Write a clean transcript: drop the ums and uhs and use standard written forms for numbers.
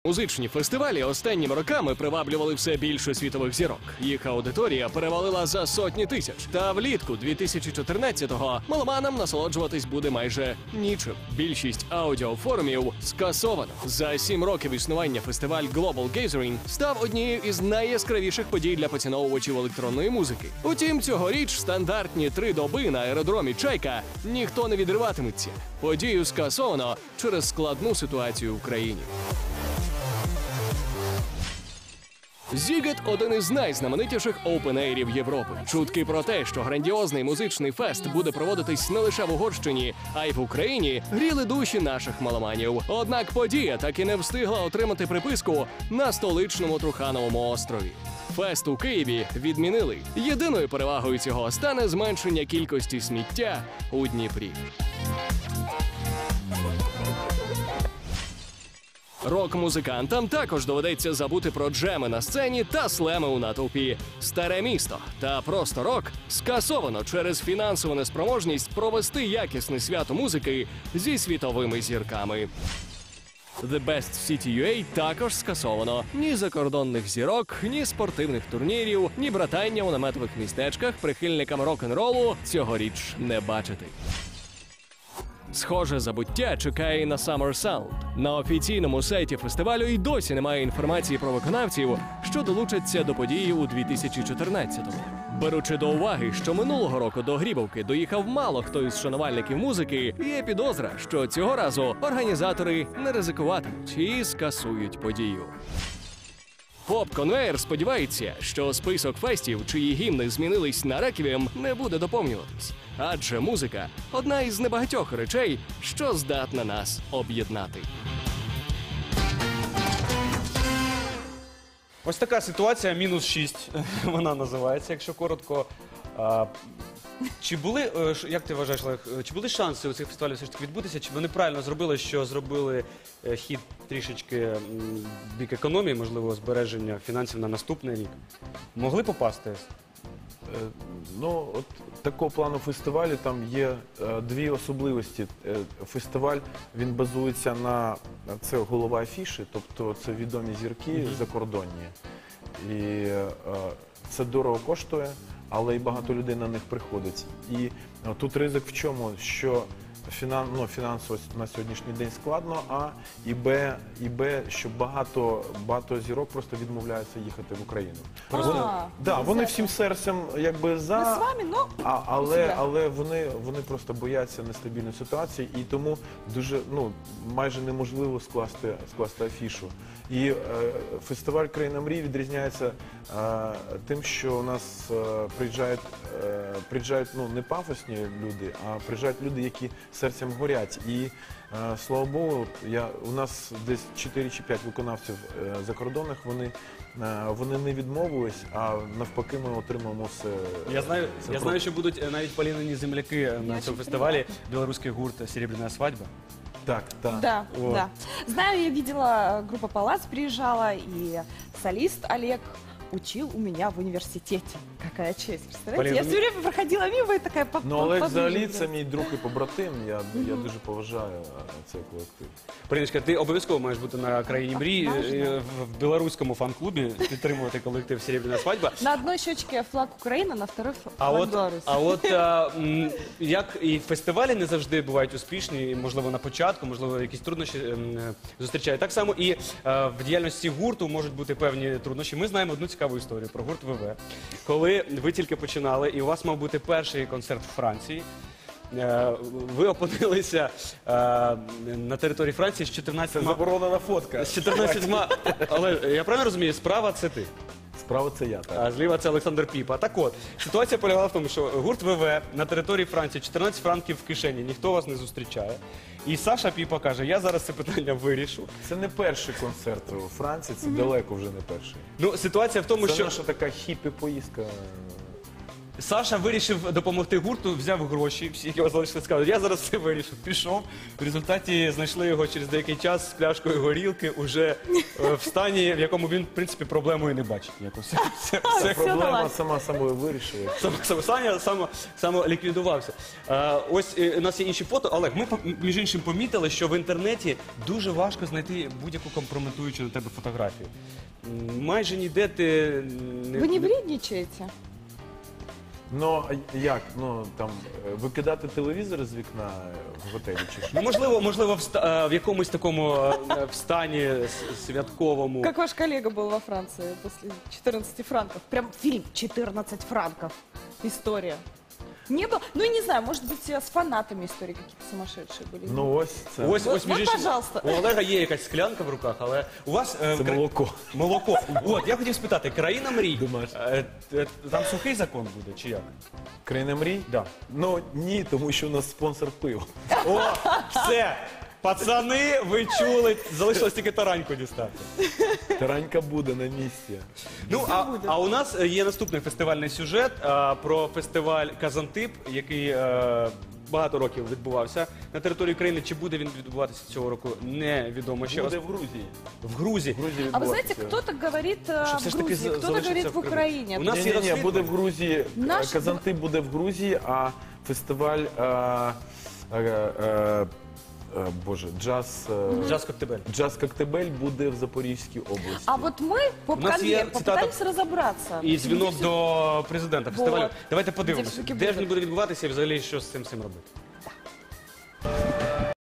Музичні фестивалі останніми роками приваблювали все більше світових зірок. Їх аудиторія перевалила за сотні тисяч. Та влітку 2014-го меломанам насолоджуватись буде майже нічим. Більшість аудіофорумів скасовано. За 7 років існування фестиваль Global Gathering став однією із найяскравіших подій для поціновувачів електронної музики. Утім, цьогоріч стандартні 3 доби на аеродромі «Чайка» ніхто не відриватиметься. Подію скасовано через складну ситуацію в країні. Зігет – один із найзнаменитіших оупен-ейрів Європи. Чутки про те, що грандіозний музичний фест буде проводитись не лише в Угорщині, а й в Україні, гріли душі наших меломанів. Однак подія так і не встигла отримати приписку на столичному Трухановому острові. Фест у Києві відмінили. Єдиною перевагою цього стане зменшення кількості сміття у Дніпрі. Рок-музикантам також доведеться забути про джеми на сцені та слеми у натовпі. Старе місто та просто рок скасовано через фінансову неспроможність провести якісне свято музики зі світовими зірками. The Best City UA також скасовано. Ні закордонних зірок, ні спортивних турнірів, ні братання у наметових містечках прихильникам рок-н-ролу цьогоріч не бачити. Схоже забуття чекає і на Summer Sound. На офіційному сайті фестивалю й досі немає інформації про виконавців, що долучаться до події у 2014-му. Беручи до уваги, що минулого року до Грібовки доїхав мало хто із шанувальників музики, є підозра, що цього разу організатори не ризикуватимуть і скасують подію. Поп-конвейер сподівається, що список фестів, чиї гімни змінились на реквієм, не буде доповнюватись. Адже музика – одна із небагатьох речей, що здатна нас об'єднати. Ось така ситуація, -6, вона називається, якщо коротко. Чи були, як ти вважаєш, Олег, чи були шанси у цих фестивалів все ж таки відбутися? Чи вони правильно зробили, що зробили хід трішечки в бік економії, можливо, збереження фінансів на наступний рік? Могли попасти? Ну, от такого плану фестивалю там є дві особливості. Фестиваль, він базується на, це голова афіші, тобто це відомі зірки закордонні. І це дорого коштує, але і багато людей на них приходить. І тут ризик в чому? Що фінансово на сьогоднішній день складно, і Б, що багато зірок просто відмовляються їхати в Україну. Вони всім серцем якби за, Ми з вами, но але вони просто бояться нестабільної ситуації, і тому дуже, майже неможливо скласти афішу. І фестиваль «Країна мрій» відрізняється тим, що у нас приїжджають не пафосні люди, а приїжджають люди, які серцем горять. І, слава Богу, у нас десь 4 чи 5 виконавців закордонних, вони не відмовились, а навпаки ми отримаємо все. Я знаю, що будуть навіть полінені земляки на цьому фестивалі, білоруський гурт «Серебряная свадьба». Так. Да. Знаю, я видела, группа «Палац» приезжала, и солист Олег учил у меня в университете. Какая честь, представляете? Я все время проходила мимо и такая Олег взагалі це мій друг і побратим, я дуже поважаю цей колектив. Поліночка, ти обов'язково маєш бути на «Країні мрій» в білоруському фан-клубі, підтримувати колектив «Серебряная свадьба». На одной щечке флаг Украины, на второй флаг Беларуси. А от як і фестивалі не завжди бувають успішні, можливо, на початку, можливо, якісь труднощі зустрічають. Так само і в діяльності гурту можуть бути певні труднощі. Ми знаємо одну цікаву історію про гурт ВВ. Коли ви тільки починали, і у вас мав бути перший концерт в Франції, ви опинилися на території Франції з 14... Це заборонена фотка. З 14... Але я правильно розумію, справа це ти? Справа це я, так. А зліва це Олександр Піпа. Так от, ситуація полягала в тому, що гурт ВВ на території Франції, 14 франків в кишені, ніхто вас не зустрічає. І Саша Піпа каже, я зараз це питання вирішу. Це не перший концерт у Франції, це далеко вже не перший. Ну, ситуація в тому, Це що... наша така хіпі-поїздка. Саша вирішив допомогти гурту, взяв гроші, всі, які його залишили, сказав, я зараз все вирішу. Пішов. В результаті знайшли його через деякий час з пляшкою горілки, уже в стані, в якому він, в принципі, проблемою не бачить. Проблема нормально. сама собою вирішила. Саня самоліквідувався. Ось у нас є інші фото. Олег, ми, між іншим, помітили, що в інтернеті дуже важко знайти будь-яку компрометуючу на тебе фотографію. Майже ніде ти Вы не вредничаете? Ну, а як? Ну, там, викидати телевізор з вікна в готелі чи що? Ну, можливо, в якомусь такому в стані святковому. Как ваш коллега был во Франции после 14 франков? Прям фильм «14 франков». История. Не было? Ну, я не знаю, может быть, с фанатами истории какие-то сумасшедшие были. Ну, ось це. Ось, Вот, ось, між вот, іншим, пожалуйста. у Олега є якась склянка в руках, але у вас Це молоко. молоко. От, я хотів спитати, країна мрій. Думаєш? Там сухий закон буде, чи як? Країна мрій? Да. Ну, ні, тому що у нас спонсор пива. О, все! Пацани, ви чули, залишилось тільки тараньку дістати. Таранька буде на місці. Ну, а у нас є наступний фестивальний сюжет про фестиваль «Казантип», який багато років відбувався на території країни. Чи буде він відбуватися цього року, невідомо ще. Буде в Грузії. В Грузії. В Грузії А вы знаете, відбувається. кто-то говорит Что в все ж таки Грузии, кто-то залишится говорит в в Крыму. Украине. У нас є Ні, розслідування. буде в Грузії. Наш- Казантип буде в Грузії, а фестиваль Боже, Джаз Коктебель. Джаз Коктебель буде в Запорізькій області. А вот мы по У нас є попытаемся разобраться. І дзвінок Где до президента фестивалю. Вот. Давайте подивимося, Де все-таки де ж буде? він буде відбуватися і взагалі що з цим робити.